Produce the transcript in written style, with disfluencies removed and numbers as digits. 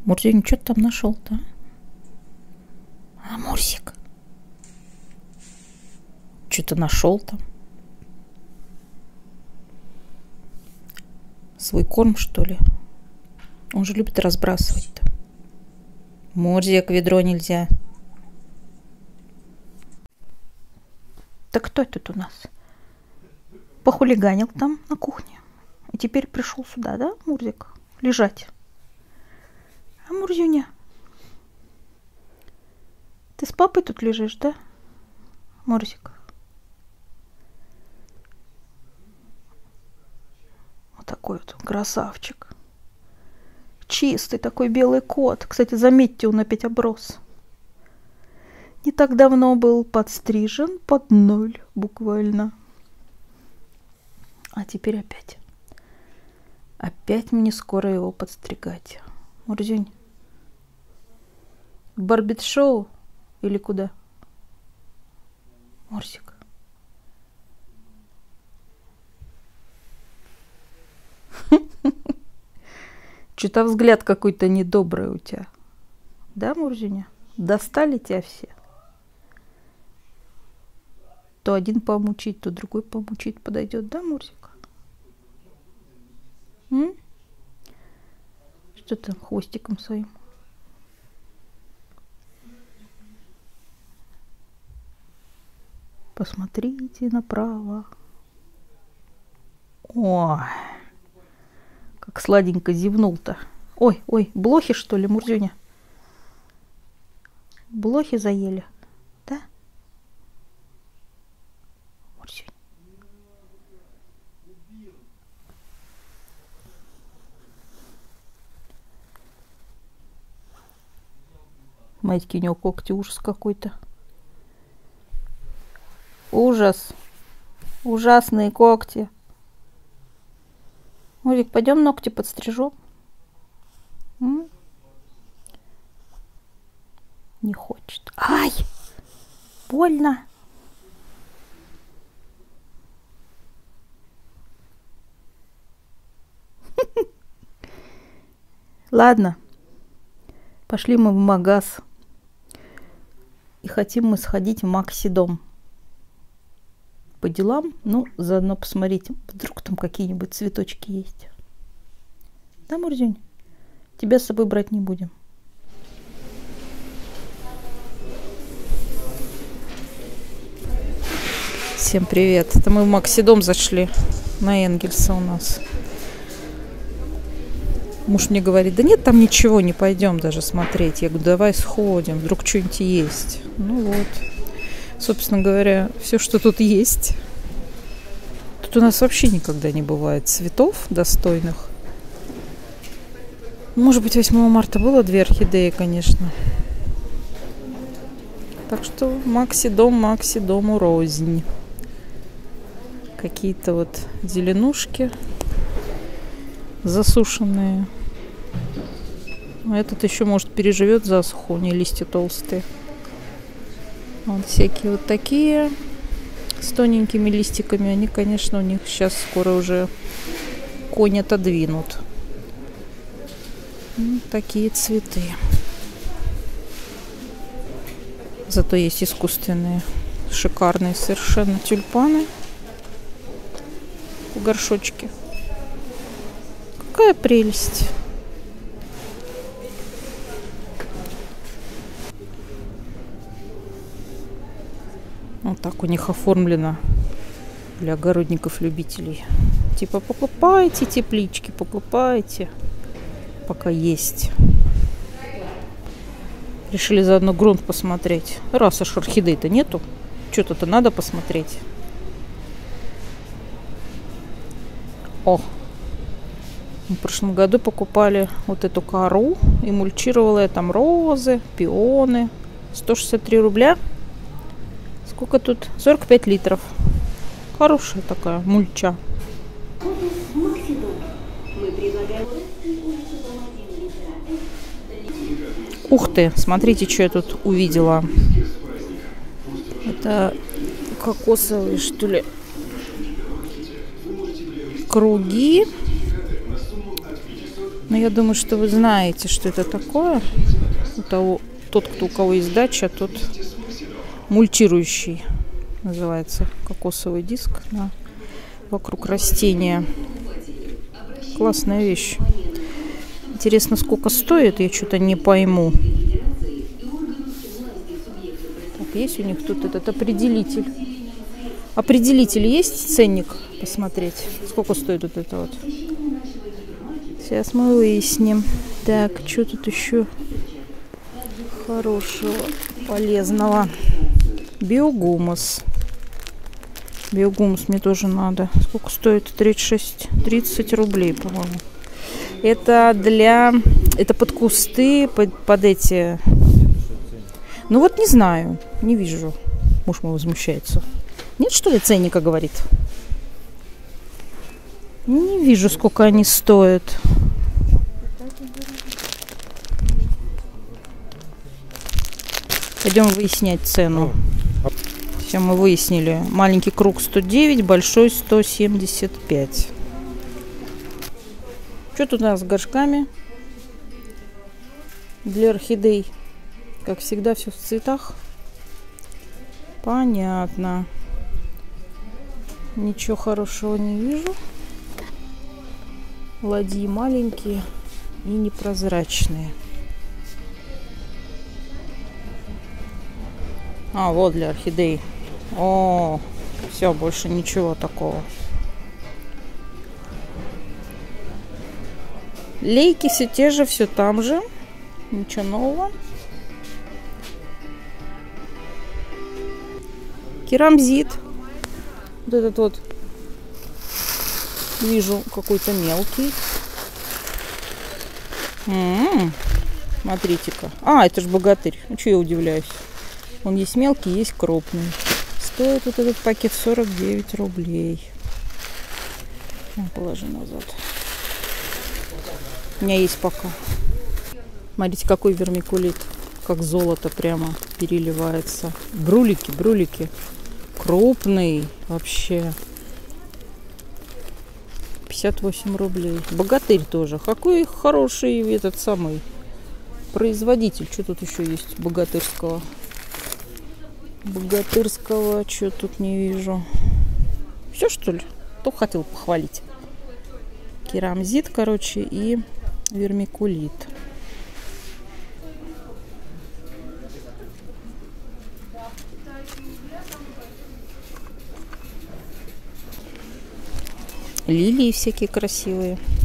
Мурзень, что ты там нашел-то? А, Мурзик. Что ты нашел там? Свой корм, что ли? Он же любит разбрасывать-то. Мурзик, ведро нельзя. Так кто этот у нас? Похулиганил там на кухне. И теперь пришел сюда, да, Мурзик? Лежать. А Мурзюня? Ты с папой тут лежишь, да? Мурзик. Вот такой вот красавчик. Чистый такой белый кот. Кстати, заметьте, он опять оброс. Не так давно был подстрижен под 0 буквально. А теперь опять. Опять мне скоро его подстригать. Мурзюнь. В барбит-шоу или куда? Мурзик. Что-то взгляд какой-то недобрый у тебя. Да, Мурзюня? Достали тебя все? То один помучить, то другой помучить подойдет, да, Мурзик? Что ты хвостиком своим? Посмотрите направо. Ой, как сладенько зевнул-то. Ой, ой, блохи, что ли, Мурзюня? Блохи заели, да? Мурзюнь. Матьки, у него когти, ужас какой-то. Ужас. Ужасные когти. Мурик, пойдем ногти подстрижем? Не хочет. Ай! Больно. Ладно. Пошли мы в магаз. И хотим мы сходить в Максидом. По делам, ну, заодно посмотреть, вдруг там какие-нибудь цветочки есть. Да, Мурзюнь? Тебя с собой брать не будем. Всем привет. Это мы в Максидом зашли. На Энгельса у нас. Муж мне говорит, да нет, там ничего, не пойдем даже смотреть. Я говорю, давай сходим, вдруг что-нибудь есть. Ну вот. Собственно говоря, все, что тут есть. Тут у нас вообще никогда не бывает цветов достойных. Может быть, 8 марта было 2 орхидеи, конечно. Так что Максидому рознь. Какие-то вот зеленушки засушенные. А этот еще, может, переживет засуху, у нее листья толстые. Вот всякие вот такие с тоненькими листиками. Они, конечно, у них сейчас скоро уже конь отодвинут. Такие цветы. Зато есть искусственные, шикарные совершенно тюльпаны в горшочке. Какая прелесть! Вот так у них оформлено для огородников-любителей. Типа покупайте теплички, покупайте, пока есть. Решили заодно грунт посмотреть. Раз уж орхидей-то нету, что-то надо посмотреть. О! В прошлом году покупали вот эту кору и мульчировала я там розы, пионы. 163 рубля. Сколько тут? 45 литров. Хорошая такая мульча. Ух ты, смотрите, что я тут увидела. Это кокосовые, что ли, круги. Но я думаю, что вы знаете, что это такое. Тот, у кого есть дача, тот мульчирующий. Называется кокосовый диск, да, вокруг растения. Классная вещь. Интересно, сколько стоит, я что-то не пойму. Так, есть у них тут этот определитель. Определитель есть, ценник посмотреть? Сколько стоит вот это вот? Сейчас мы выясним. Так, что тут еще хорошего, полезного? Биогумус. Биогумус мне тоже надо. Сколько стоит? 30 рублей, по-моему. Это это под кусты, под эти... Ну вот не знаю, не вижу. Муж мой возмущается. Нет, что ли, ценника, говорит? Не вижу, сколько они стоят. Пойдем выяснять цену. Все, мы выяснили. Маленький круг 109, большой 175. Что тут у нас с горшками для орхидей? Как всегда, все в цветах. Понятно. Ничего хорошего не вижу. Ладьи маленькие и непрозрачные. А, вот для орхидей. О, все, больше ничего такого. Лейки все те же, все там же. Ничего нового. Керамзит. Вот этот вот. Вижу какой-то мелкий. Смотрите-ка. А, это же богатырь. Ну, что я удивляюсь. Он есть мелкий, есть крупный. Стоит вот этот пакет 49 рублей. Положи назад. У меня есть пока. Смотрите, какой вермикулит. Как золото прямо переливается. Брулики, брулики. Крупный вообще. 58 рублей. Богатырь тоже. Какой хороший этот самый производитель. Что тут еще есть богатырского? Богатырского, что тут не вижу. Все, что ли? Кто хотел похвалить? Керамзит, короче, и вермикулит. Лилии всякие красивые.